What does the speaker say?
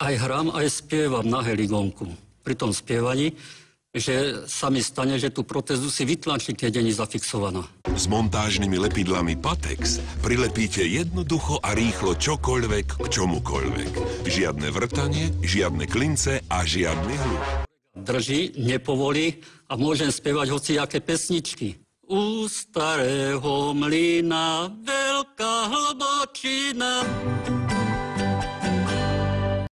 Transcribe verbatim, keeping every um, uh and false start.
aj hrám, aj spievam na heligónku. Pri tom spievaní, že sa mi stane, že tú protézu si vytlačí, keď je zafixovaná. S montážnymi lepidlami Patex prilepíte jednoducho a rýchlo čokoľvek k čomukoľvek. Žiadne vrtanie, žiadne klince a žiadny hluk. Drží, nepovolí a môžem spievať hociaké pesničky. U starého mlyna veľká hlbočina.